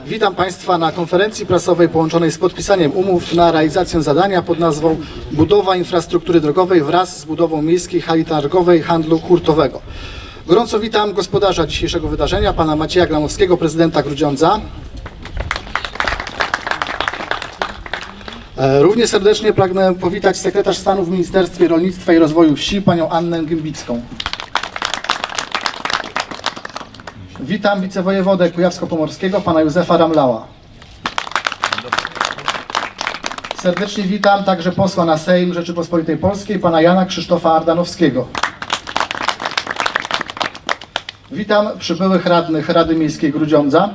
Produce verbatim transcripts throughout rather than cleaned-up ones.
Witam Państwa na konferencji prasowej połączonej z podpisaniem umów na realizację zadania pod nazwą Budowa infrastruktury drogowej wraz z budową miejskiej hali targowej handlu hurtowego. Gorąco witam gospodarza dzisiejszego wydarzenia, pana Macieja Glanowskiego, prezydenta Grudziądza. Równie serdecznie pragnę powitać sekretarz stanu w Ministerstwie Rolnictwa i Rozwoju Wsi, panią Annę Gębicką. Witam wicewojewodę kujawsko-pomorskiego, pana Józefa Ramlała. Serdecznie witam także posła na Sejm Rzeczypospolitej Polskiej, pana Jana Krzysztofa Ardanowskiego. Witam przybyłych radnych Rady Miejskiej Grudziądza.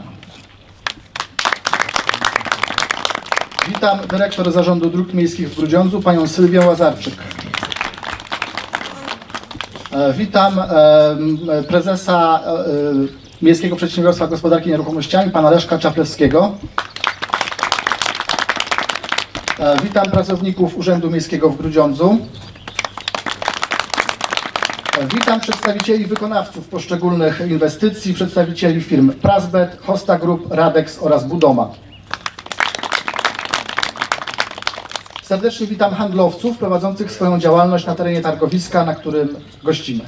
Witam dyrektor Zarządu Dróg Miejskich w Grudziądzu, panią Sylwię Łazarczyk. Witam prezesa Miejskiego Przedsiębiorstwa Gospodarki Nieruchomościami, pana Leszka Czaplewskiego. Witam pracowników Urzędu Miejskiego w Grudziądzu. Witam przedstawicieli wykonawców poszczególnych inwestycji, przedstawicieli firm Prasbed, Hosta Group, Radex oraz Budoma. Serdecznie witam handlowców prowadzących swoją działalność na terenie targowiska, na którym gościmy.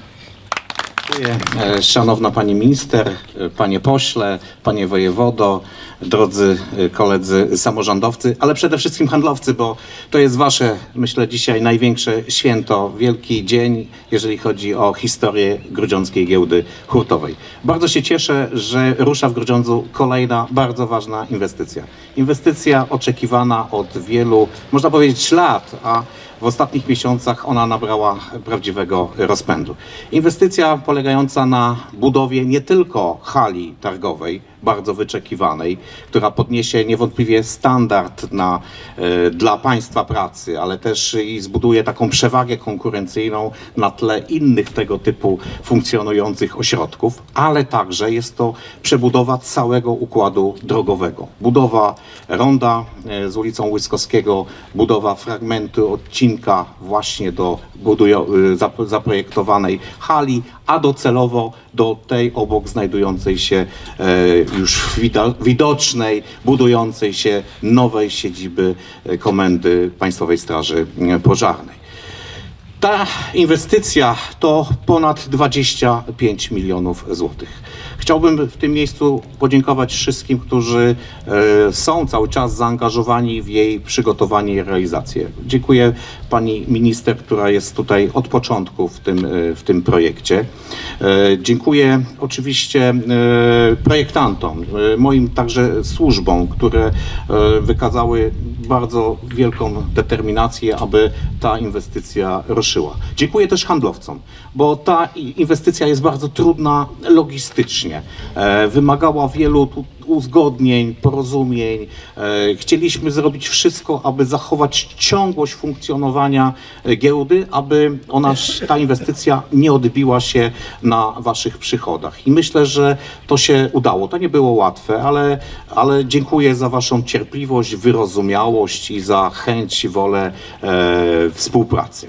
Szanowna Pani Minister, Panie Pośle, Panie Wojewodo, drodzy koledzy samorządowcy, ale przede wszystkim handlowcy, bo to jest Wasze, myślę, dzisiaj największe święto, wielki dzień, jeżeli chodzi o historię Grudziąckiej Giełdy Hurtowej. Bardzo się cieszę, że rusza w Grudziądzu kolejna bardzo ważna inwestycja. Inwestycja oczekiwana od wielu, można powiedzieć, lat, a w ostatnich miesiącach ona nabrała prawdziwego rozpędu. Inwestycja polegająca na budowie nie tylko hali targowej, bardzo wyczekiwanej, która podniesie niewątpliwie standard na, e, dla państwa pracy, ale też i zbuduje taką przewagę konkurencyjną na tle innych tego typu funkcjonujących ośrodków, ale także jest to przebudowa całego układu drogowego. Budowa ronda e, z ulicą Łyskowskiego, budowa fragmentu odcinka właśnie do budujo, e, zaprojektowanej hali, a docelowo do tej obok znajdującej się e, już widocznej, budującej się nowej siedziby Komendy Państwowej Straży Pożarnej. Ta inwestycja to ponad dwadzieścia pięć milionów złotych. Chciałbym w tym miejscu podziękować wszystkim, którzy e, są cały czas zaangażowani w jej przygotowanie i realizację. Dziękuję Pani Minister, która jest tutaj od początku w tym, e, w tym projekcie. E, dziękuję oczywiście e, projektantom, e, moim także służbom, które e, wykazały bardzo wielką determinację, aby ta inwestycja ruszyła. Dziękuję też handlowcom, bo ta inwestycja jest bardzo trudna logistycznie. E, wymagała wielu tu uzgodnień, porozumień. E, chcieliśmy zrobić wszystko, aby zachować ciągłość funkcjonowania giełdy, aby ona, ta inwestycja nie odbiła się na Waszych przychodach. I myślę, że to się udało. To nie było łatwe, ale, ale dziękuję za Waszą cierpliwość, wyrozumiałość i za chęć i wolę e, współpracy.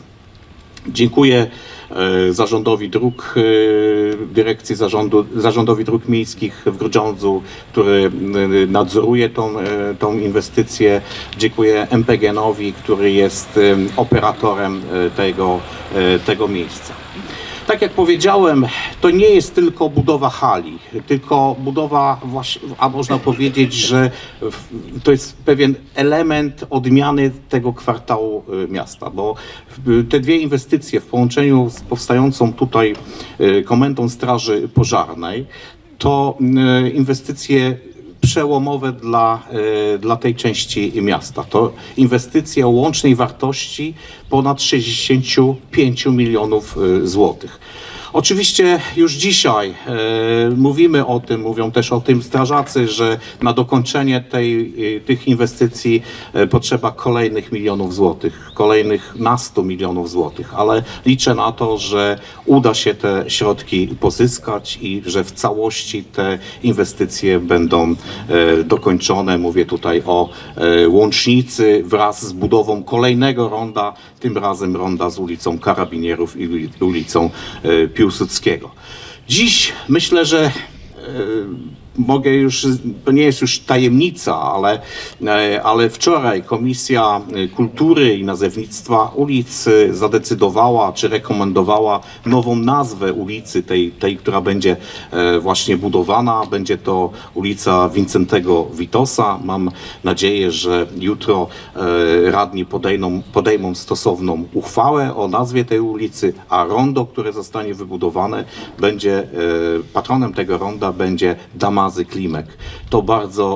Dziękuję Zarządowi Dróg, Dyrekcji Zarządu, Zarządowi Dróg Miejskich w Grudziądzu, który nadzoruje tą, tą inwestycję. Dziękuję M P G N-owi, który jest operatorem tego, tego miejsca. Tak jak powiedziałem, to nie jest tylko budowa hali, tylko budowa, a można powiedzieć, że to jest pewien element odmiany tego kwartału miasta, bo te dwie inwestycje w połączeniu z powstającą tutaj Komendą Straży Pożarnej to inwestycje przełomowe dla, dla tej części miasta. To inwestycje o łącznej wartości ponad sześćdziesiąt pięć milionów złotych. Oczywiście już dzisiaj e, mówimy o tym, mówią też o tym strażacy, że na dokończenie tej, e, tych inwestycji e, potrzeba kolejnych milionów złotych, kolejnych nastu milionów złotych, ale liczę na to, że uda się te środki pozyskać i że w całości te inwestycje będą e, dokończone. Mówię tutaj o e, łącznicy wraz z budową kolejnego ronda, tym razem ronda z ulicą Karabinierów i ulicą e, Piłsudskiego. Dziś myślę, że mogę już, to nie jest już tajemnica, ale, ale wczoraj Komisja Kultury i Nazewnictwa Ulic zadecydowała, czy rekomendowała nową nazwę ulicy, tej, tej która będzie właśnie budowana. Będzie to ulica Wincentego Witosa. Mam nadzieję, że jutro radni podejmą, podejmą stosowną uchwałę o nazwie tej ulicy, a rondo, które zostanie wybudowane, będzie, patronem tego ronda będzie Damazy Klimek. To bardzo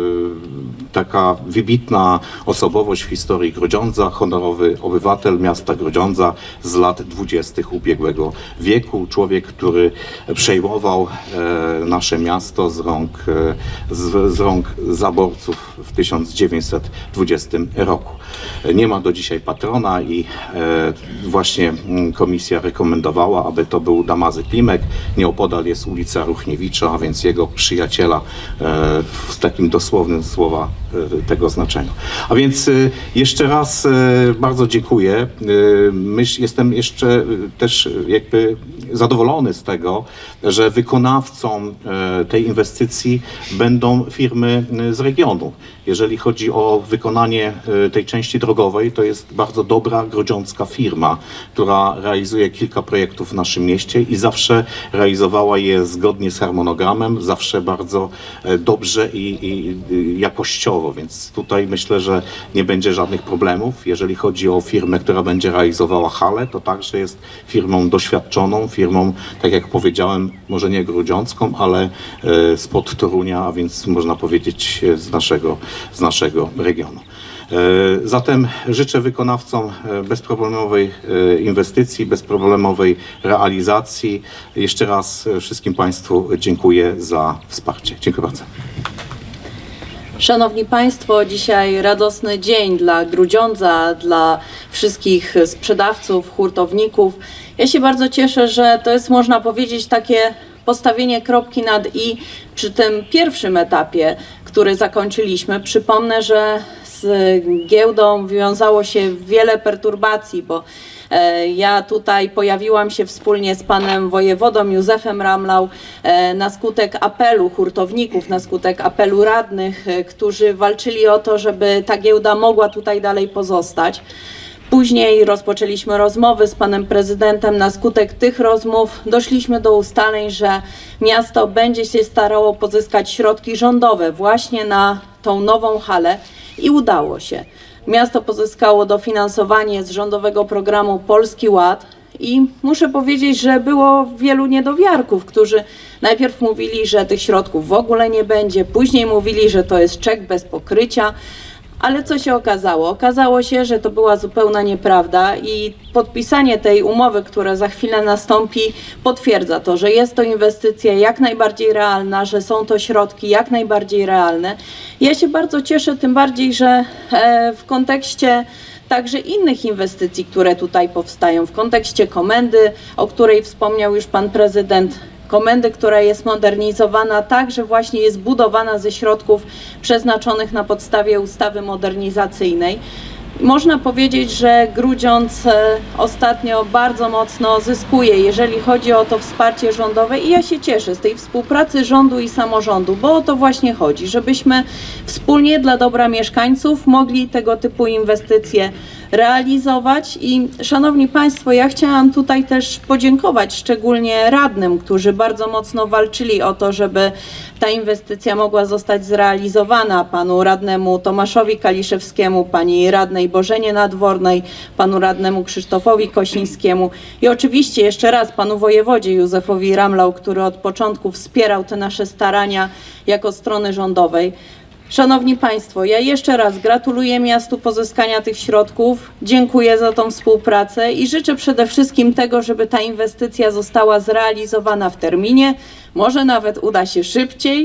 y, taka wybitna osobowość w historii Grodziądza, honorowy obywatel miasta Grodziądza z lat dwudziestych ubiegłego wieku. Człowiek, który przejmował e, nasze miasto z rąk, e, z, z rąk zaborców w tysiąc dziewięćset dwudziestym roku. Nie ma do dzisiaj patrona i e, właśnie komisja rekomendowała, aby to był Damazy Klimek. Nieopodal jest ulica Ruchniewicza, a więc jego przyjaciela e, w takim dosłownym słowa e, tego znaczenia. A więc e, jeszcze raz e, bardzo dziękuję. E, myśl, jestem jeszcze też jakby zadowolony z tego, że wykonawcą e, tej inwestycji będą firmy z regionu. Jeżeli chodzi o wykonanie e, tej części drogowej, to jest bardzo dobra grodziącka firma, która realizuje kilka projektów w naszym mieście i zawsze realizowała je zgodnie z harmonogramem, zawsze bardzo e, dobrze i, i, i jakościowo, więc tutaj myślę, że nie będzie żadnych problemów. Jeżeli chodzi o firmę, która będzie realizowała halę, to także jest firmą doświadczoną, firmą, tak jak powiedziałem, może nie grudziącką, ale e, spod Torunia, a więc można powiedzieć z naszego, z naszego regionu. Zatem życzę wykonawcom bezproblemowej inwestycji, bezproblemowej realizacji. Jeszcze raz wszystkim Państwu dziękuję za wsparcie. Dziękuję bardzo. Szanowni Państwo, dzisiaj radosny dzień dla Grudziądza, dla wszystkich sprzedawców, hurtowników. Ja się bardzo cieszę, że to jest, można powiedzieć, takie postawienie kropki nad i przy tym pierwszym etapie, który zakończyliśmy. Przypomnę, że z giełdą wiązało się wiele perturbacji, bo ja tutaj pojawiłam się wspólnie z panem wojewodą Józefem Ramlał na skutek apelu hurtowników, na skutek apelu radnych, którzy walczyli o to, żeby ta giełda mogła tutaj dalej pozostać. Później rozpoczęliśmy rozmowy z panem prezydentem. Na skutek tych rozmów doszliśmy do ustaleń, że miasto będzie się starało pozyskać środki rządowe właśnie na tą nową halę i udało się. Miasto pozyskało dofinansowanie z rządowego programu Polski Ład i muszę powiedzieć, że było wielu niedowiarków, którzy najpierw mówili, że tych środków w ogóle nie będzie, później mówili, że to jest czek bez pokrycia. Ale co się okazało? Okazało się, że to była zupełna nieprawda i podpisanie tej umowy, która za chwilę nastąpi, potwierdza to, że jest to inwestycja jak najbardziej realna, że są to środki jak najbardziej realne. Ja się bardzo cieszę, tym bardziej, że w kontekście także innych inwestycji, które tutaj powstają, w kontekście komendy, o której wspomniał już pan prezydent, komendy, która jest modernizowana tak, że właśnie jest budowana ze środków przeznaczonych na podstawie ustawy modernizacyjnej. Można powiedzieć, że Grudziądz ostatnio bardzo mocno zyskuje, jeżeli chodzi o to wsparcie rządowe i ja się cieszę z tej współpracy rządu i samorządu, bo o to właśnie chodzi, żebyśmy wspólnie dla dobra mieszkańców mogli tego typu inwestycje realizować. I szanowni Państwo, ja chciałam tutaj też podziękować szczególnie radnym, którzy bardzo mocno walczyli o to, żeby ta inwestycja mogła zostać zrealizowana. Panu radnemu Tomaszowi Kaliszewskiemu, pani radnej Bożenie Nadwornej, panu radnemu Krzysztofowi Kosińskiemu i oczywiście jeszcze raz panu wojewodzie Józefowi Ramlał, który od początku wspierał te nasze starania jako strony rządowej. Szanowni Państwo, ja jeszcze raz gratuluję miastu pozyskania tych środków, dziękuję za tą współpracę i życzę przede wszystkim tego, żeby ta inwestycja została zrealizowana w terminie, może nawet uda się szybciej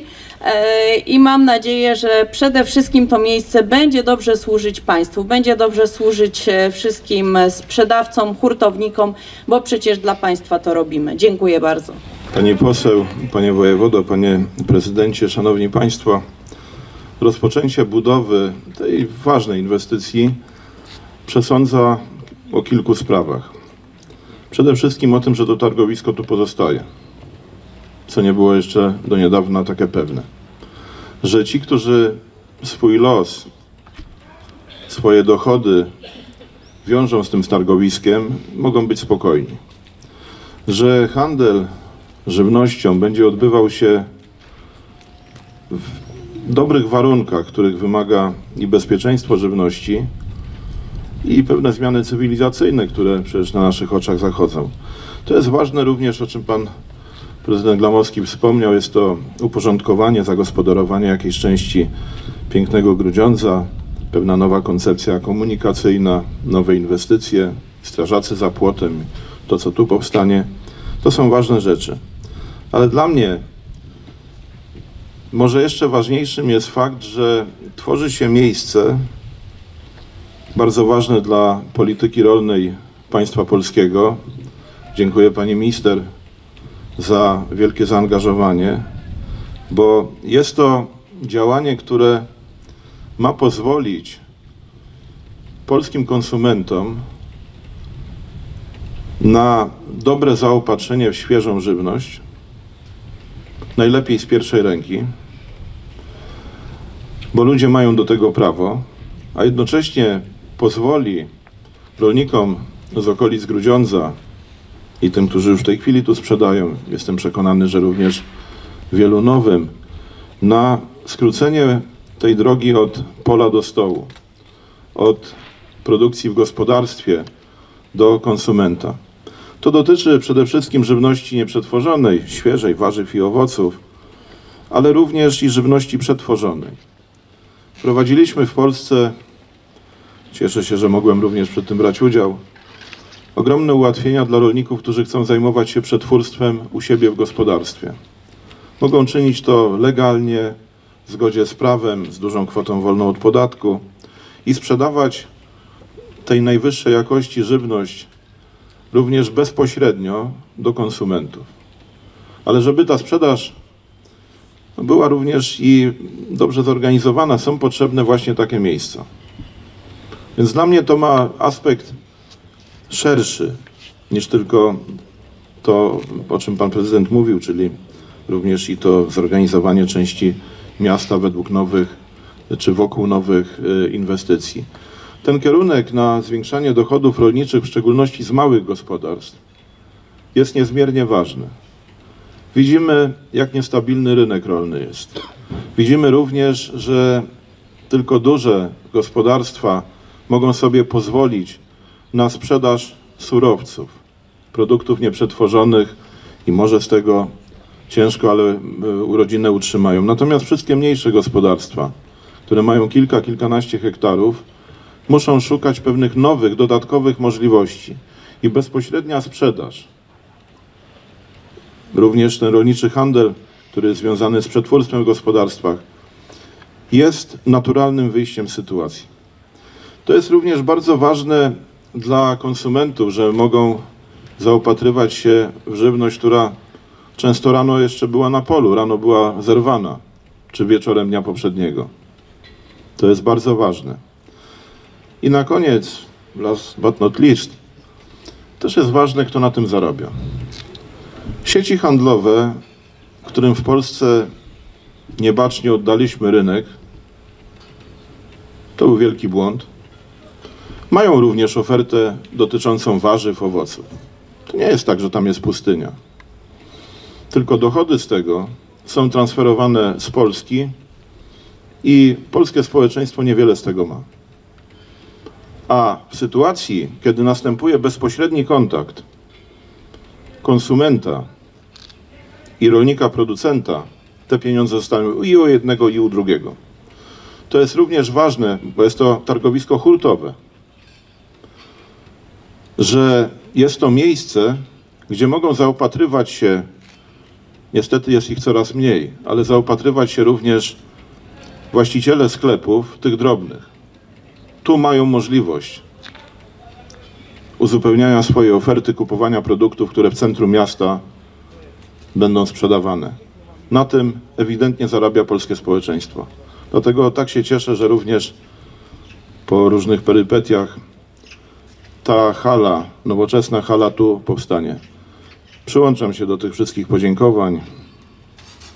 i mam nadzieję, że przede wszystkim to miejsce będzie dobrze służyć Państwu, będzie dobrze służyć wszystkim sprzedawcom, hurtownikom, bo przecież dla Państwa to robimy. Dziękuję bardzo. Pani poseł, panie wojewodo, panie prezydencie, szanowni Państwo, rozpoczęcie budowy tej ważnej inwestycji przesądza o kilku sprawach. Przede wszystkim o tym, że to targowisko tu pozostaje. co nie było jeszcze do niedawna takie pewne. Że ci, którzy swój los, swoje dochody wiążą z tym targowiskiem, mogą być spokojni. Że handel żywnością będzie odbywał się w dobrych warunkach, których wymaga i bezpieczeństwo żywności, i pewne zmiany cywilizacyjne, które przecież na naszych oczach zachodzą. To jest ważne również, o czym pan prezydent Glamowski wspomniał, jest to uporządkowanie, zagospodarowanie jakiejś części pięknego Grudziądza, pewna nowa koncepcja komunikacyjna, nowe inwestycje, strażacy za płotem, to co tu powstanie. To są ważne rzeczy. Ale dla mnie może jeszcze ważniejszym jest fakt, że tworzy się miejsce bardzo ważne dla polityki rolnej państwa polskiego. Dziękuję pani minister za wielkie zaangażowanie, bo jest to działanie, które ma pozwolić polskim konsumentom na dobre zaopatrzenie w świeżą żywność, najlepiej z pierwszej ręki, bo ludzie mają do tego prawo, a jednocześnie pozwoli rolnikom z okolic Grudziądza i tym, którzy już w tej chwili tu sprzedają, jestem przekonany, że również wielu nowym, na skrócenie tej drogi od pola do stołu, od produkcji w gospodarstwie do konsumenta. To dotyczy przede wszystkim żywności nieprzetworzonej, świeżej, warzyw i owoców, ale również i żywności przetworzonej. Wprowadziliśmy w Polsce, cieszę się, że mogłem również przy tym brać udział, ogromne ułatwienia dla rolników, którzy chcą zajmować się przetwórstwem u siebie w gospodarstwie. Mogą czynić to legalnie, w zgodzie z prawem, z dużą kwotą wolną od podatku i sprzedawać tej najwyższej jakości żywność również bezpośrednio do konsumentów. Ale żeby ta sprzedaż była również i dobrze zorganizowana, są potrzebne właśnie takie miejsca. Więc dla mnie to ma aspekt szerszy niż tylko to, o czym pan prezydent mówił, czyli również i to zorganizowanie części miasta według nowych czy wokół nowych inwestycji. Ten kierunek na zwiększanie dochodów rolniczych, w szczególności z małych gospodarstw, jest niezmiernie ważny. Widzimy, jak niestabilny rynek rolny jest. Widzimy również, że tylko duże gospodarstwa mogą sobie pozwolić na sprzedaż surowców, produktów nieprzetworzonych i może z tego ciężko, ale rodzinę utrzymają. Natomiast wszystkie mniejsze gospodarstwa, które mają kilka, kilkanaście hektarów, muszą szukać pewnych nowych, dodatkowych możliwości i bezpośrednia sprzedaż. Również ten rolniczy handel, który jest związany z przetwórstwem w gospodarstwach, jest naturalnym wyjściem z sytuacji. To jest również bardzo ważne dla konsumentów, że mogą zaopatrywać się w żywność, która często rano jeszcze była na polu, rano była zerwana, czy wieczorem dnia poprzedniego. To jest bardzo ważne. I na koniec, last but not least, też jest ważne, kto na tym zarabia. Sieci handlowe, którym w Polsce niebacznie oddaliśmy rynek, to był wielki błąd. Mają również ofertę dotyczącą warzyw, owoców. To nie jest tak, że tam jest pustynia. Tylko dochody z tego są transferowane z Polski i polskie społeczeństwo niewiele z tego ma. A w sytuacji, kiedy następuje bezpośredni kontakt konsumenta i rolnika producenta, te pieniądze zostają i u jednego, i u drugiego. To jest również ważne, bo jest to targowisko hurtowe, że jest to miejsce, gdzie mogą zaopatrywać się, niestety jest ich coraz mniej, ale zaopatrywać się również właściciele sklepów, tych drobnych. Tu mają możliwość uzupełniania swojej oferty, kupowania produktów, które w centrum miasta będą sprzedawane. Na tym ewidentnie zarabia polskie społeczeństwo. Dlatego tak się cieszę, że również po różnych perypetiach ta hala, nowoczesna hala tu powstanie. Przyłączam się do tych wszystkich podziękowań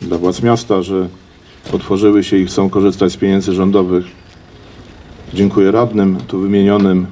dla władz miasta, że otworzyły się i chcą korzystać z pieniędzy rządowych. Dziękuję radnym tu wymienionym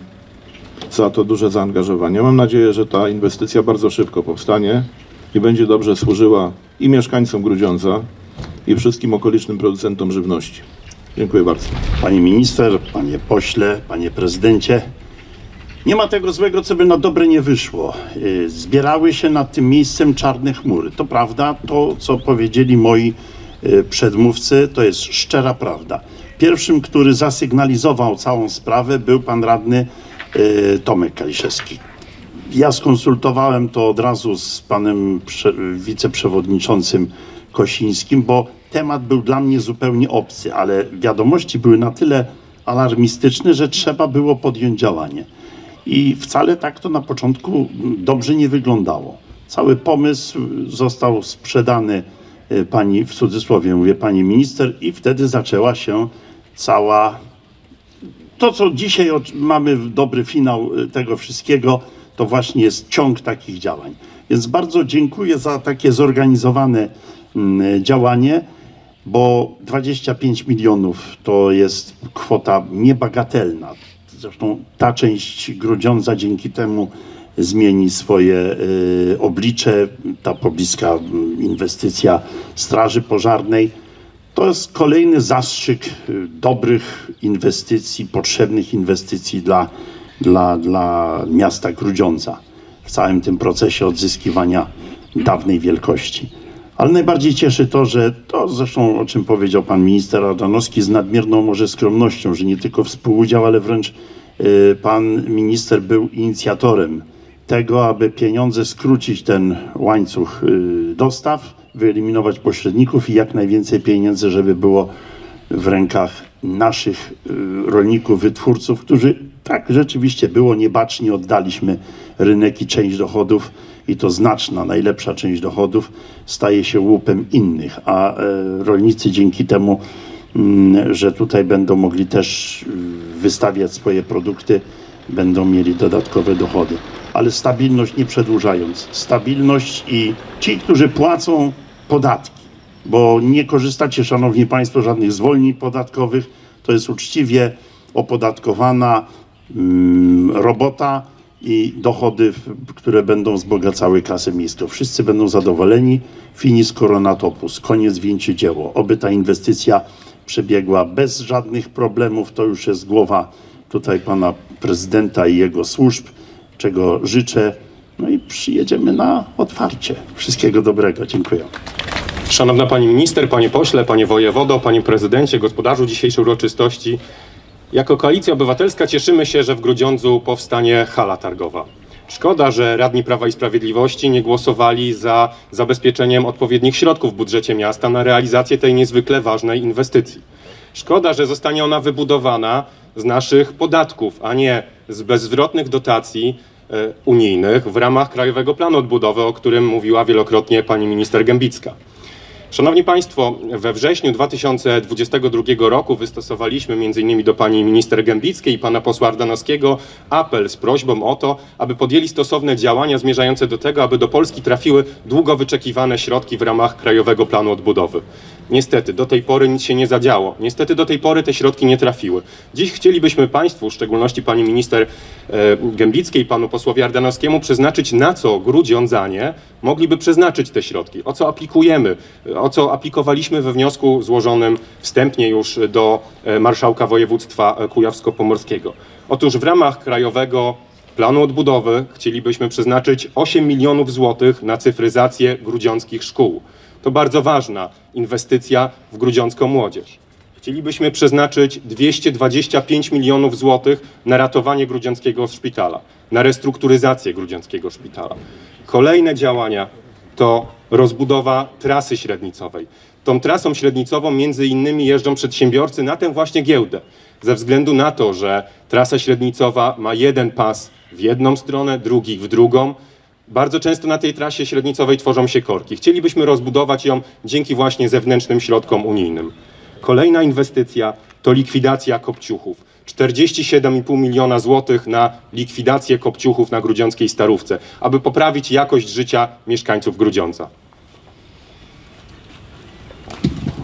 za to duże zaangażowanie. Mam nadzieję, że ta inwestycja bardzo szybko powstanie i będzie dobrze służyła i mieszkańcom Grudziądza, i wszystkim okolicznym producentom żywności. Dziękuję bardzo. Pani minister, panie pośle, panie prezydencie, nie ma tego złego, co by na dobre nie wyszło. Zbierały się nad tym miejscem czarne chmury. To prawda, to co powiedzieli moi przedmówcy, to jest szczera prawda. Pierwszym, który zasygnalizował całą sprawę, był pan radny Tomek Kaliszewski. Ja skonsultowałem to od razu z panem wiceprzewodniczącym Kosińskim, bo temat był dla mnie zupełnie obcy, ale wiadomości były na tyle alarmistyczne, że trzeba było podjąć działanie. I wcale tak to na początku dobrze nie wyglądało. Cały pomysł został sprzedany pani, w cudzysłowie mówię, pani minister, i wtedy zaczęła się cała... To, co dzisiaj mamy dobry finał tego wszystkiego, to właśnie jest ciąg takich działań. Więc bardzo dziękuję za takie zorganizowane działanie, bo dwadzieścia pięć milionów to jest kwota niebagatelna. Zresztą ta część Grudziądza dzięki temu zmieni swoje y, oblicze. Ta pobliska inwestycja Straży Pożarnej to jest kolejny zastrzyk y, dobrych inwestycji, potrzebnych inwestycji dla, dla, dla miasta Grudziądza w całym tym procesie odzyskiwania dawnej wielkości. Ale najbardziej cieszy to, że to zresztą o czym powiedział pan minister Ardanowski z nadmierną może skromnością, że nie tylko współudział, ale wręcz y, pan minister był inicjatorem tego, aby pieniądze skrócić ten łańcuch y, dostaw, wyeliminować pośredników i jak najwięcej pieniędzy, żeby było w rękach naszych y, rolników, wytwórców, którzy tak rzeczywiście było niebaczni, oddaliśmy rynek i część dochodów, i to znaczna, najlepsza część dochodów staje się łupem innych, a e, rolnicy dzięki temu, m, że tutaj będą mogli też wystawiać swoje produkty, będą mieli dodatkowe dochody. Ale stabilność nie przedłużając. Stabilność i ci, którzy płacą podatki, bo nie korzystacie, szanowni państwo, żadnych zwolnień podatkowych, to jest uczciwie opodatkowana mm, robota i dochody, które będą wzbogacały klasę miejską. Wszyscy będą zadowoleni. Finis coronatopus, koniec wieńczy dzieło. Oby ta inwestycja przebiegła bez żadnych problemów. To już jest głowa tutaj pana prezydenta i jego służb, czego życzę. No i przyjedziemy na otwarcie. Wszystkiego dobrego. Dziękuję. Szanowna pani minister, panie pośle, panie wojewodo, panie prezydencie, gospodarzu dzisiejszej uroczystości. Jako Koalicja Obywatelska cieszymy się, że w Grudziądzu powstanie hala targowa. Szkoda, że radni Prawa i Sprawiedliwości nie głosowali za zabezpieczeniem odpowiednich środków w budżecie miasta na realizację tej niezwykle ważnej inwestycji. Szkoda, że zostanie ona wybudowana z naszych podatków, a nie z bezzwrotnych dotacji e, unijnych w ramach Krajowego Planu Odbudowy, o którym mówiła wielokrotnie pani minister Gębicka. Szanowni Państwo, we wrześniu dwa tysiące dwudziestego drugiego roku wystosowaliśmy między innymi do pani minister Gębickiej i pana posła Ardanowskiego apel z prośbą o to, aby podjęli stosowne działania zmierzające do tego, aby do Polski trafiły długo wyczekiwane środki w ramach Krajowego Planu Odbudowy. Niestety do tej pory nic się nie zadziało. Niestety do tej pory te środki nie trafiły. Dziś chcielibyśmy Państwu, w szczególności pani minister e, Gębickiej, panu posłowi Ardanowskiemu, przeznaczyć, na co grudziądzanie mogliby przeznaczyć te środki, o co aplikujemy, o co aplikowaliśmy we wniosku złożonym wstępnie już do e, marszałka województwa kujawsko-pomorskiego. Otóż w ramach Krajowego Planu Odbudowy chcielibyśmy przeznaczyć osiem milionów złotych na cyfryzację grudziąckich szkół. To bardzo ważna inwestycja w grudziącką młodzież. Chcielibyśmy przeznaczyć dwieście dwadzieścia pięć milionów złotych na ratowanie grudziąckiego szpitala, na restrukturyzację grudziąckiego szpitala. Kolejne działania to rozbudowa trasy średnicowej. Tą trasą średnicową między innymi jeżdżą przedsiębiorcy na tę właśnie giełdę. Ze względu na to, że trasa średnicowa ma jeden pas w jedną stronę, drugi w drugą, bardzo często na tej trasie średnicowej tworzą się korki. Chcielibyśmy rozbudować ją dzięki właśnie zewnętrznym środkom unijnym. Kolejna inwestycja to likwidacja kopciuchów. czterdzieści siedem i pół miliona złotych na likwidację kopciuchów na grudziąckiej Starówce, aby poprawić jakość życia mieszkańców Grudziądza.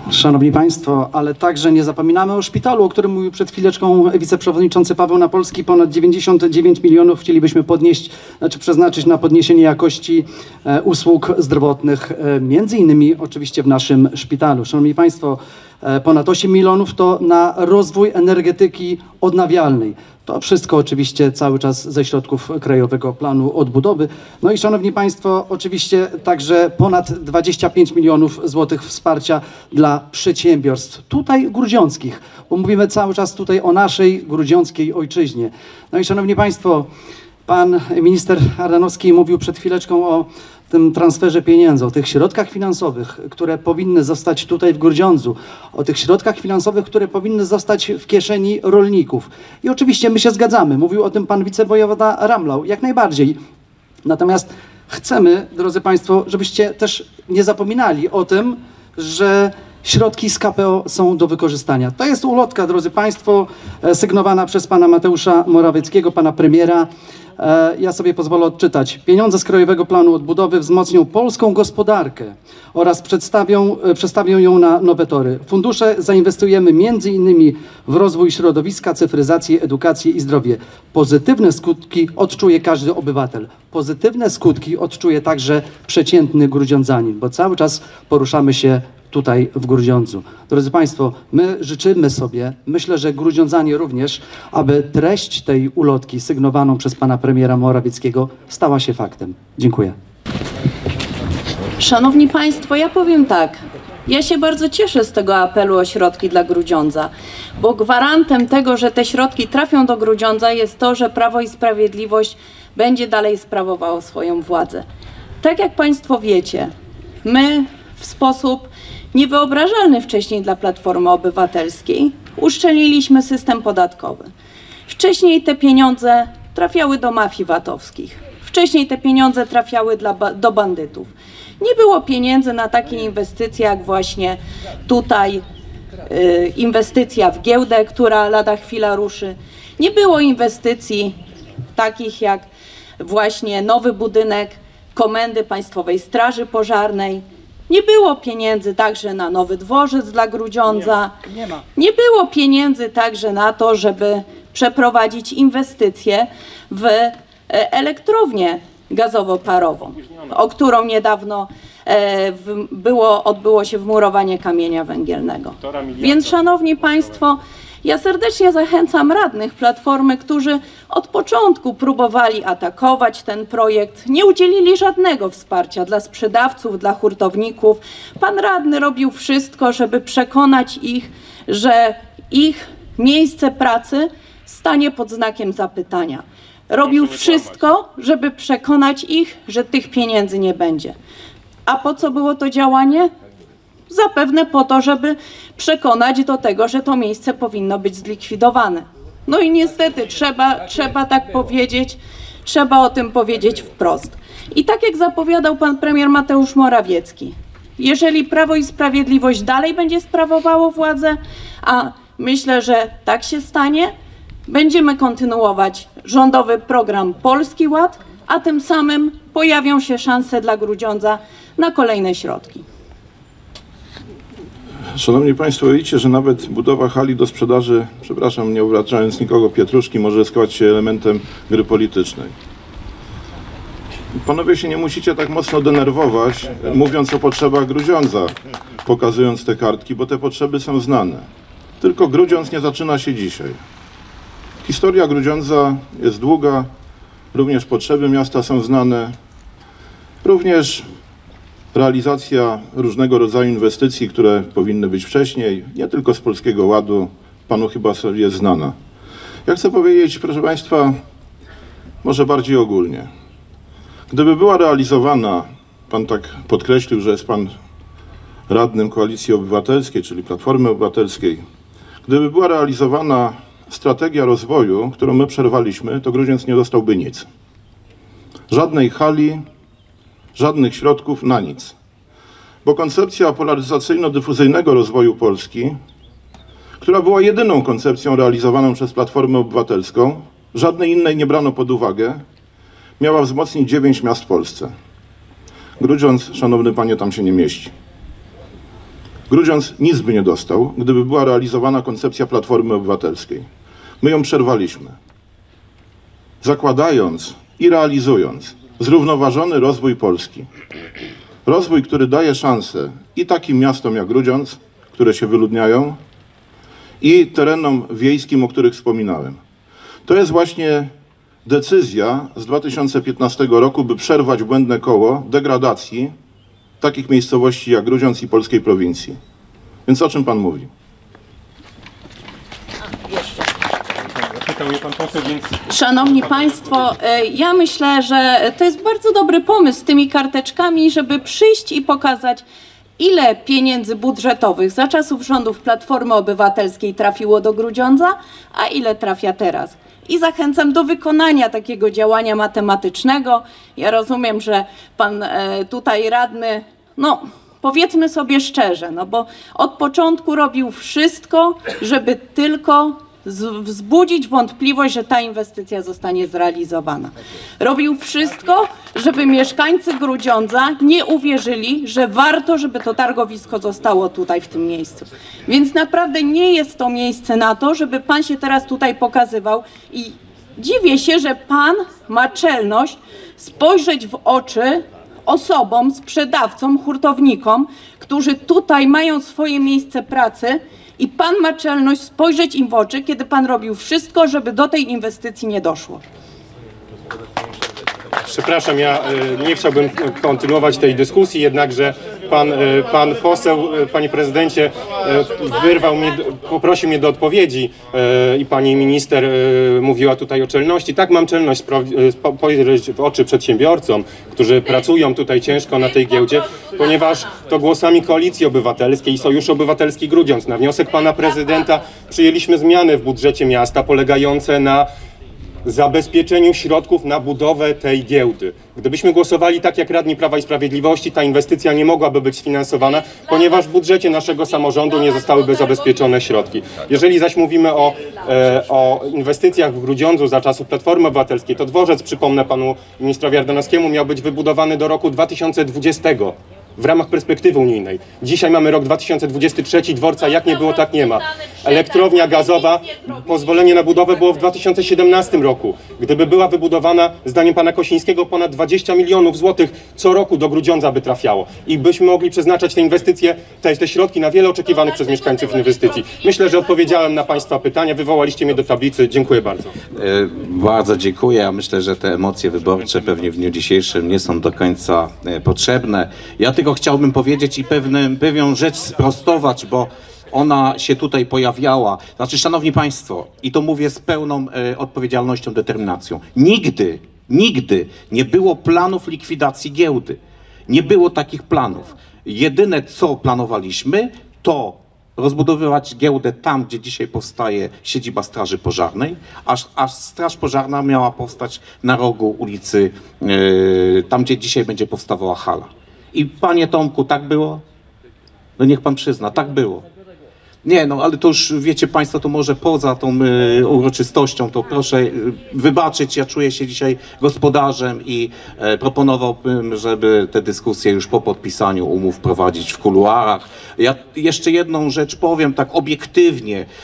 Szanowni Państwo, ale także nie zapominamy o szpitalu, o którym mówił przed chwileczką wiceprzewodniczący Paweł Napolski. Ponad dziewięćdziesiąt dziewięć milionów chcielibyśmy podnieść, znaczy przeznaczyć na podniesienie jakości e, usług zdrowotnych, e, między innymi oczywiście w naszym szpitalu. Szanowni Państwo, e, ponad osiem milionów to na rozwój energetyki odnawialnej. To wszystko oczywiście cały czas ze środków Krajowego Planu Odbudowy. No i Szanowni Państwo, oczywiście także ponad dwadzieścia pięć milionów złotych wsparcia dla przedsiębiorstw tutaj grudziąckich, bo mówimy cały czas tutaj o naszej grudziąckiej ojczyźnie. No i Szanowni Państwo, pan minister Ardanowski mówił przed chwileczką o tym transferze pieniędzy, o tych środkach finansowych, które powinny zostać tutaj w Grudziądzu, o tych środkach finansowych, które powinny zostać w kieszeni rolników. I oczywiście my się zgadzamy, mówił o tym pan wicewojewoda Ramlał, jak najbardziej. Natomiast chcemy, drodzy Państwo, żebyście też nie zapominali o tym, że środki z K P O są do wykorzystania. To jest ulotka, drodzy Państwo, sygnowana przez pana Mateusza Morawieckiego, pana premiera. Ja sobie pozwolę odczytać. Pieniądze z Krajowego Planu Odbudowy wzmocnią polską gospodarkę oraz przedstawią, przestawią ją na nowe tory. Fundusze zainwestujemy między innymi w rozwój środowiska, cyfryzację, edukację i zdrowie. Pozytywne skutki odczuje każdy obywatel. Pozytywne skutki odczuje także przeciętny grudziądzanin, bo cały czas poruszamy się tutaj w Grudziądzu. Drodzy Państwo, my życzymy sobie, myślę, że grudziądzanie również, aby treść tej ulotki sygnowaną przez pana premiera Morawieckiego stała się faktem. Dziękuję. Szanowni Państwo, ja powiem tak. Ja się bardzo cieszę z tego apelu o środki dla Grudziądza, bo gwarantem tego, że te środki trafią do Grudziądza, jest to, że Prawo i Sprawiedliwość będzie dalej sprawowało swoją władzę. Tak jak Państwo wiecie, my w sposób niewyobrażalny wcześniej dla Platformy Obywatelskiej uszczelniliśmy system podatkowy. Wcześniej te pieniądze trafiały do mafii VAT-owskich. Wcześniej te pieniądze trafiały dla, do bandytów. Nie było pieniędzy na takie inwestycje jak właśnie tutaj y, inwestycja w giełdę, która lada chwila ruszy. Nie było inwestycji takich jak właśnie nowy budynek Komendy Państwowej Straży Pożarnej. Nie było pieniędzy także na nowy dworzec dla Grudziądza. Nie, nie ma. Nie było pieniędzy także na to, żeby przeprowadzić inwestycje w elektrownię gazowo-parową, o którą niedawno e, w, było, odbyło się wmurowanie kamienia węgielnego. Więc szanowni Państwo, ja serdecznie zachęcam radnych Platformy, którzy od początku próbowali atakować ten projekt, nie udzielili żadnego wsparcia dla sprzedawców, dla hurtowników. Pan radny robił wszystko, żeby przekonać ich, że ich miejsce pracy stanie pod znakiem zapytania. Robił wszystko, żeby przekonać ich, że tych pieniędzy nie będzie. A po co było to działanie? Zapewne po to, żeby przekonać do tego, że to miejsce powinno być zlikwidowane. No i niestety trzeba, trzeba tak powiedzieć, trzeba o tym powiedzieć wprost. I tak jak zapowiadał pan premier Mateusz Morawiecki, jeżeli Prawo i Sprawiedliwość dalej będzie sprawowało władzę, a myślę, że tak się stanie, będziemy kontynuować rządowy program Polski Ład, a tym samym pojawią się szanse dla Grudziądza na kolejne środki. Szanowni Państwo, widzicie, że nawet budowa hali do sprzedaży, przepraszam, nie obrażając nikogo, pietruszki, może stać się elementem gry politycznej. Panowie się nie musicie tak mocno denerwować, mówiąc o potrzebach Grudziądza, pokazując te kartki, bo te potrzeby są znane. Tylko Grudziądz nie zaczyna się dzisiaj. Historia Grudziądza jest długa, również potrzeby miasta są znane, również realizacja różnego rodzaju inwestycji, które powinny być wcześniej, nie tylko z Polskiego Ładu, panu chyba jest znana. Ja chcę powiedzieć, proszę Państwa, może bardziej ogólnie. Gdyby była realizowana, pan tak podkreślił, że jest pan radnym Koalicji Obywatelskiej, czyli Platformy Obywatelskiej, gdyby była realizowana strategia rozwoju, którą my przerwaliśmy, to Grudziądz nie dostałby nic. Żadnej hali, żadnych środków na nic. Bo koncepcja polaryzacyjno-dyfuzyjnego rozwoju Polski, która była jedyną koncepcją realizowaną przez Platformę Obywatelską, żadnej innej nie brano pod uwagę, miała wzmocnić dziewięć miast w Polsce. Grudziądz, szanowny panie, tam się nie mieści. Grudziądz nic by nie dostał, gdyby była realizowana koncepcja Platformy Obywatelskiej. My ją przerwaliśmy, zakładając i realizując zrównoważony rozwój Polski. Rozwój, który daje szansę i takim miastom jak Grudziądz, które się wyludniają, i terenom wiejskim, o których wspominałem. To jest właśnie decyzja z dwa tysiące piętnastego roku, by przerwać błędne koło degradacji takich miejscowości jak Grudziądz i polskiej prowincji. Więc o czym pan mówi? Pytał mnie pan poseł, więc... Szanowni Państwo, e, ja myślę, że to jest bardzo dobry pomysł z tymi karteczkami, żeby przyjść i pokazać, ile pieniędzy budżetowych za czasów rządów Platformy Obywatelskiej trafiło do Grudziądza, a ile trafia teraz. I zachęcam do wykonania takiego działania matematycznego. Ja rozumiem, że pan e, tutaj radny, no powiedzmy sobie szczerze, no bo od początku robił wszystko, żeby tylko wzbudzić wątpliwość, że ta inwestycja zostanie zrealizowana. Robił wszystko, żeby mieszkańcy Grudziądza nie uwierzyli, że warto, żeby to targowisko zostało tutaj w tym miejscu. Więc naprawdę nie jest to miejsce na to, żeby pan się teraz tutaj pokazywał i dziwię się, że pan ma czelność spojrzeć w oczy osobom, sprzedawcom, hurtownikom, którzy tutaj mają swoje miejsce pracy, i pan ma czelność spojrzeć im w oczy, kiedy pan robił wszystko, żeby do tej inwestycji nie doszło. Przepraszam, ja y, nie chciałbym kontynuować tej dyskusji, jednakże pan, y, pan poseł, y, panie prezydencie, y, wyrwał mnie, poprosił mnie do odpowiedzi y, i pani minister y, mówiła tutaj o czelności. Tak, mam czelność spojrzeć w oczy przedsiębiorcom, którzy pracują tutaj ciężko na tej giełdzie, ponieważ to głosami Koalicji Obywatelskiej i Sojuszu Obywatelski Grudziądz na wniosek pana prezydenta przyjęliśmy zmiany w budżecie miasta polegające na zabezpieczeniu środków na budowę tej giełdy. Gdybyśmy głosowali tak jak radni Prawa i Sprawiedliwości, ta inwestycja nie mogłaby być sfinansowana, ponieważ w budżecie naszego samorządu nie zostałyby zabezpieczone środki. Jeżeli zaś mówimy o, e, o inwestycjach w Grudziądzu za czasów Platformy Obywatelskiej, to dworzec, przypomnę panu ministrowi Ardanowskiemu, miał być wybudowany do roku dwa tysiące dwudziestego. W ramach perspektywy unijnej. Dzisiaj mamy rok dwa tysiące dwudziesty trzeci, dworca jak nie było, tak nie ma. Elektrownia gazowa, pozwolenie na budowę było w dwa tysiące siedemnastym roku. Gdyby była wybudowana, zdaniem pana Kosińskiego, ponad dwadzieścia milionów złotych co roku do Grudziądza by trafiało. I byśmy mogli przeznaczać te inwestycje, te, te środki na wiele oczekiwanych przez mieszkańców inwestycji. Myślę, że odpowiedziałem na państwa pytania, wywołaliście mnie do tablicy. Dziękuję bardzo. E, bardzo dziękuję. Ja myślę, że te emocje wyborcze pewnie w dniu dzisiejszym nie są do końca e, potrzebne. Ja tylko chciałbym powiedzieć i pewne, pewną rzecz sprostować, bo ona się tutaj pojawiała. Znaczy, szanowni państwo, i to mówię z pełną e, odpowiedzialnością, determinacją. Nigdy, nigdy nie było planów likwidacji giełdy. Nie było takich planów. Jedyne, co planowaliśmy, to rozbudowywać giełdę tam, gdzie dzisiaj powstaje siedziba Straży Pożarnej, aż, aż Straż Pożarna miała powstać na rogu ulicy, yy, tam gdzie dzisiaj będzie powstawała hala. I panie Tomku, tak było? No niech pan przyzna, tak było. Nie, no ale to już wiecie państwo, to może poza tą y, uroczystością, to proszę y, wybaczyć, ja czuję się dzisiaj gospodarzem i y, proponowałbym, żeby te dyskusje już po podpisaniu umów prowadzić w kuluarach. Ja jeszcze jedną rzecz powiem tak obiektywnie, y,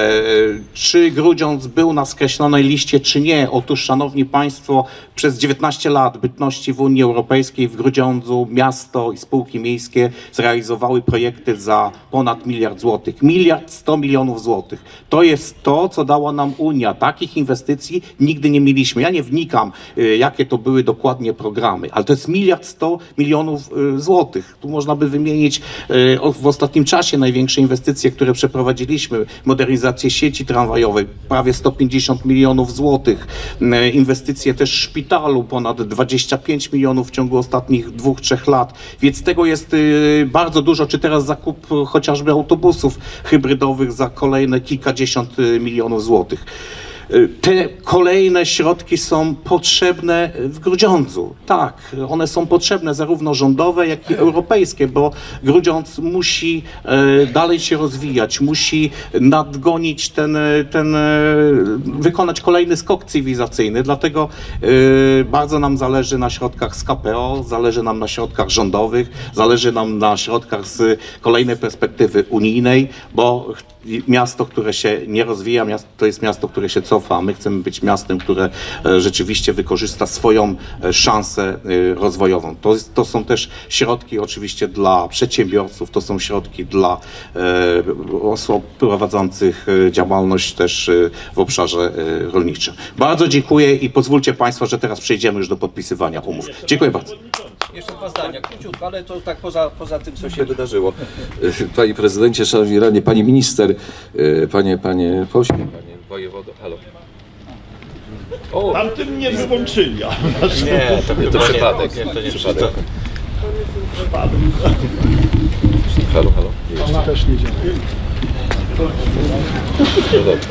czy Grudziądz był na skreślonej liście, czy nie. Otóż, szanowni państwo, przez dziewiętnaście lat bytności w Unii Europejskiej w Grudziądzu miasto i spółki miejskie zrealizowały projekty za ponad miliard złotych. Miliard sto milionów złotych. To jest to, co dała nam Unia. Takich inwestycji nigdy nie mieliśmy. Ja nie wnikam, y, jakie to były dokładnie programy, ale to jest miliard sto milionów y, złotych. Tu można by wymienić y, w ostatnim czasie największe inwestycje, które przeprowadziliśmy. Modernizację sieci tramwajowej, prawie sto pięćdziesiąt milionów złotych. Y, inwestycje też w szpitalu, ponad dwadzieścia pięć milionów w ciągu ostatnich dwóch, trzech lat. Więc tego jest y, bardzo dużo. Czy teraz zakup chociażby autobusów hybrydowych za kolejne kilkadziesiąt milionów złotych. te kolejne środki są potrzebne w Grudziądzu. Tak, one są potrzebne zarówno rządowe, jak i europejskie, bo Grudziądz musi dalej się rozwijać, musi nadgonić ten, ten wykonać kolejny skok cywilizacyjny, dlatego bardzo nam zależy na środkach z K P O, zależy nam na środkach rządowych, zależy nam na środkach z kolejnej perspektywy unijnej, bo miasto, które się nie rozwija, miasto, to jest miasto, które się cofa, a my chcemy być miastem, które rzeczywiście wykorzysta swoją szansę rozwojową. To, jest, to są też środki oczywiście dla przedsiębiorców, to są środki dla e, osób prowadzących działalność też w obszarze rolniczym. Bardzo dziękuję i pozwólcie Państwo, że teraz przejdziemy już do podpisywania umów. Dziękuję bardzo. Jeszcze dwa zdania, króciutko, ale to tak poza, poza tym, co się wydarzyło. Panie prezydencie, szanowni radni, pani minister, panie, panie pośle, panie wojewodo, halo. O, Tamtym nie wyłączyli. nie, to, to, to przypadek. Nie, to nie przypadek. Halo, halo. Ona też nie działa. No dobrze.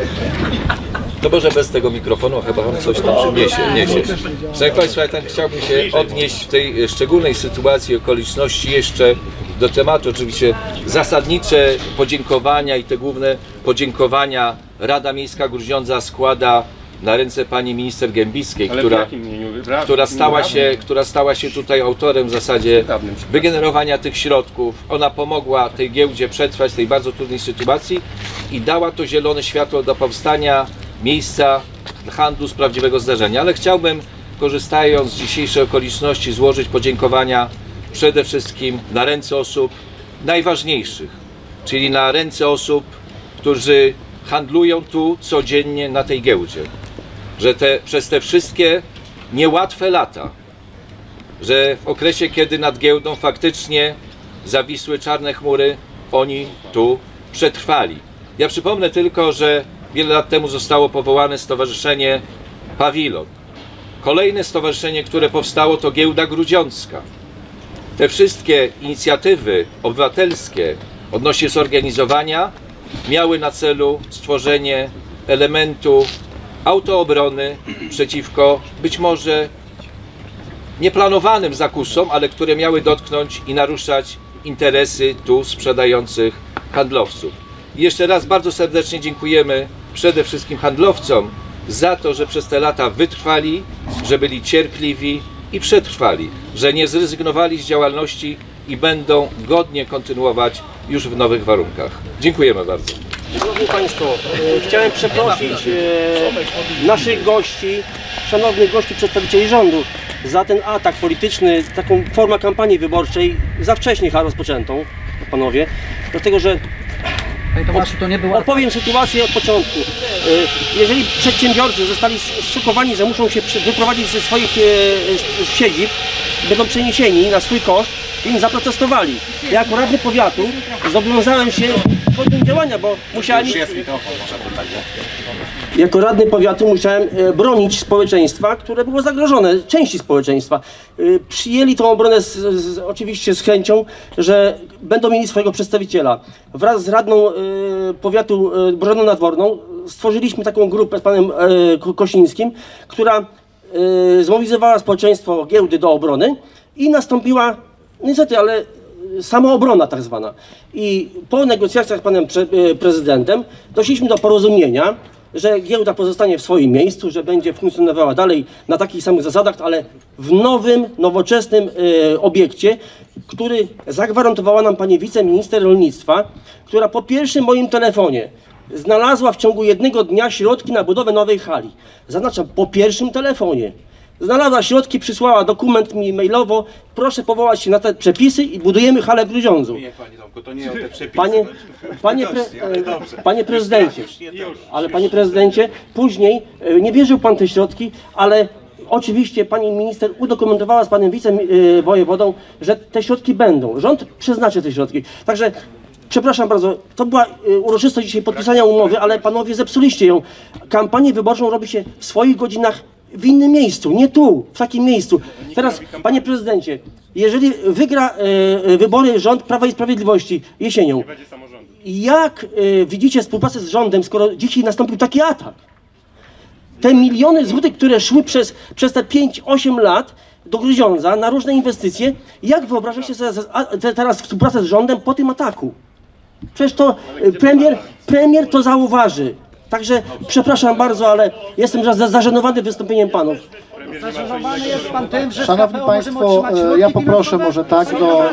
To może bez tego mikrofonu, chyba on coś tam przyniesie, niesie. Szanowni Państwo, ja tam chciałbym się odnieść w tej szczególnej sytuacji, okoliczności jeszcze do tematu, oczywiście zasadnicze podziękowania i te główne podziękowania Rada Miejska Grudziądza składa na ręce pani minister Gębickiej, która, która, stała się, która stała się tutaj autorem w zasadzie wygenerowania tych środków. Ona pomogła tej giełdzie przetrwać tej bardzo trudnej sytuacji i dała to zielone światło do powstania miejsca handlu z prawdziwego zdarzenia. Ale chciałbym, korzystając z dzisiejszej okoliczności, złożyć podziękowania przede wszystkim na ręce osób najważniejszych, czyli na ręce osób, którzy handlują tu codziennie na tej giełdzie. Że te, przez te wszystkie niełatwe lata, że w okresie, kiedy nad giełdą faktycznie zawisły czarne chmury, oni tu przetrwali. Ja przypomnę tylko, że wiele lat temu zostało powołane Stowarzyszenie Pawilon. Kolejne stowarzyszenie, które powstało, to Giełda Grudziącka. Te wszystkie inicjatywy obywatelskie odnośnie zorganizowania miały na celu stworzenie elementu autoobrony przeciwko być może nieplanowanym zakusom, ale które miały dotknąć i naruszać interesy tu sprzedających handlowców. I jeszcze raz bardzo serdecznie dziękujemy przede wszystkim handlowcom za to, że przez te lata wytrwali, że byli cierpliwi i przetrwali, że nie zrezygnowali z działalności i będą godnie kontynuować już w nowych warunkach. Dziękujemy bardzo. Szanowni Państwo, e, chciałem przeprosić e, naszych gości, szanownych gości, przedstawicieli rządu za ten atak polityczny, taką formę kampanii wyborczej za wcześnie chyba rozpoczętą, panowie, dlatego że Panie Tomaszu, to nie było... opowiem sytuację od początku. E, jeżeli przedsiębiorcy zostali zszokowani, że muszą się wyprowadzić ze swoich e, siedzib, będą przeniesieni na swój koszt, im zaprotestowali. Ja jako radny powiatu zobowiązałem się podjąć działania, bo musiałem... Jako radny powiatu musiałem bronić społeczeństwa, które było zagrożone, części społeczeństwa. Przyjęli tą obronę z, z, oczywiście z chęcią, że będą mieli swojego przedstawiciela. Wraz z radną y, powiatu y, Bożeną Nadworną stworzyliśmy taką grupę z panem y, Kosińskim, która y, zmobilizowała społeczeństwo giełdy do obrony i nastąpiła, niestety, ale samoobrona tak zwana. I po negocjacjach z panem pre, y, prezydentem doszliśmy do porozumienia, że giełda pozostanie w swoim miejscu, że będzie funkcjonowała dalej na takich samych zasadach, ale w nowym, nowoczesnym y, obiekcie, który zagwarantowała nam pani wiceminister rolnictwa, która po pierwszym moim telefonie znalazła w ciągu jednego dnia środki na budowę nowej hali. Zaznaczam, po pierwszym telefonie. Znalazła środki, przysłała dokument mi mailowo, proszę powołać się na te przepisy i budujemy halę w Grudziądzu. Nie, panie Tomku, to nie o te przepisy. Panie, panie, pre, panie prezydencie, ale panie prezydencie, później nie wierzył pan te środki, ale oczywiście pani minister udokumentowała z panem wicewojewodą, że te środki będą. Rząd przeznaczy te środki. Także przepraszam bardzo, to była uroczystość dzisiaj podpisania umowy, ale panowie zepsuliście ją. Kampanię wyborczą robi się w swoich godzinach w innym miejscu, nie tu, w takim miejscu. Teraz, panie prezydencie, jeżeli wygra e, wybory rząd Prawa i Sprawiedliwości jesienią, jak e, widzicie współpracę z rządem, skoro dzisiaj nastąpił taki atak? te miliony złotych, które szły przez, przez te pięć osiem lat do Grudziądza na różne inwestycje, jak wyobrażacie sobie teraz współpracę z rządem po tym ataku? Przecież to premier, premier to zauważy. Także przepraszam bardzo, ale jestem za- zażenowany wystąpieniem panów. Zażenowany jest pan tym, że Szanowni K P O Państwo, możemy otrzymać e, środki ja poproszę finansowe? może tak do,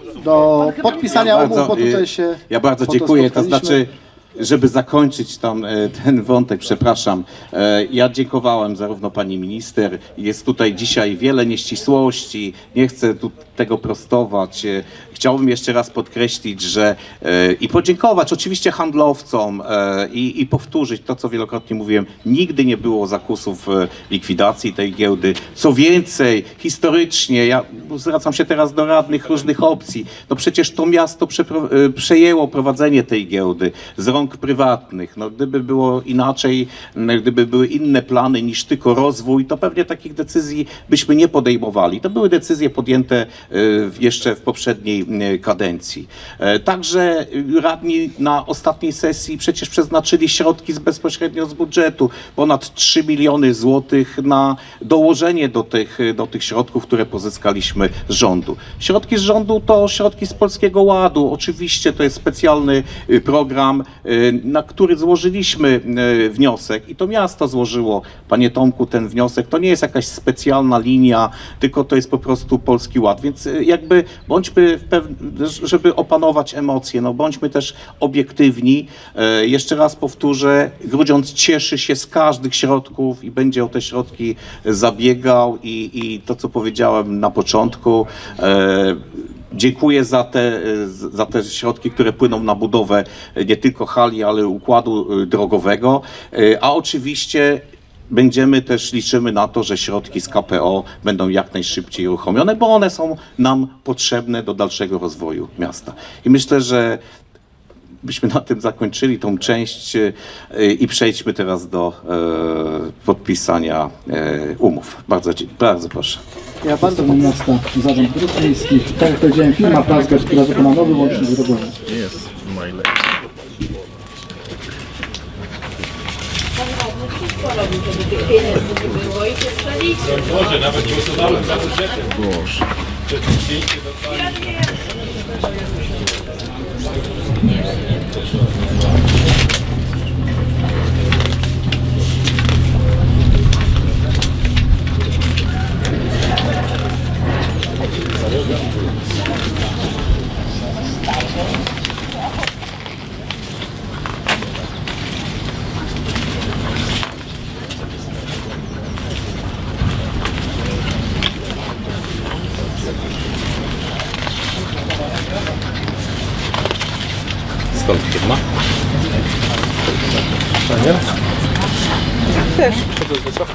do podpisania umów, bo tutaj y, się... ja bardzo po to dziękuję, to spotkaliśmy. znaczy, żeby zakończyć tam e, ten wątek, przepraszam, e, ja dziękowałem zarówno pani minister, jest tutaj dzisiaj wiele nieścisłości, nie chcę tu tego prostować. E, Chciałbym jeszcze raz podkreślić, że e, i podziękować oczywiście handlowcom e, i, i powtórzyć to, co wielokrotnie mówiłem, nigdy nie było zakusów e, likwidacji tej giełdy. Co więcej, historycznie, ja zwracam się teraz do radnych różnych opcji, no przecież to miasto przepro- e, przejęło prowadzenie tej giełdy z rąk prywatnych. No, gdyby było inaczej, m, gdyby były inne plany niż tylko rozwój, to pewnie takich decyzji byśmy nie podejmowali. To były decyzje podjęte e, w- jeszcze w poprzedniej e, kadencji. E, Także e, radni na ostatniej sesji przecież przeznaczyli środki z bezpośrednio z budżetu, ponad trzy miliony złotych na dołożenie do tych, do tych środków, które pozyskaliśmy z rządu. Środki z rządu to środki z Polskiego Ładu. Oczywiście to jest specjalny y, program, y, na który złożyliśmy y, wniosek i to miasto złożyło, panie Tomku, ten wniosek. To nie jest jakaś specjalna linia, tylko to jest po prostu Polski Ład. Więc y, jakby bądźmy, w pew- żeby opanować emocje, no bądźmy też obiektywni. E, Jeszcze raz powtórzę, Grudziądz cieszy się z każdych środków i będzie o te środki zabiegał i, i to, co powiedziałem na początku, e, dziękuję za te, za te środki, które płyną na budowę nie tylko hali, ale układu y, drogowego, E, a oczywiście będziemy też, liczymy na to, że środki z K P O będą jak najszybciej uruchomione, bo one są nam potrzebne do dalszego rozwoju miasta. I myślę, że byśmy na tym zakończyli tą część e, i przejdźmy teraz do e, podpisania e, umów. Bardzo, dzie- bardzo proszę. Ja bardzo bym miasta Zarząd Dróg Miejskich, tak jak powiedziałem, firma Plasgard, która wykona nowy łącznik drogowy. Może nawet głosowałem za budżetem. Boże. Skąd firma? Też.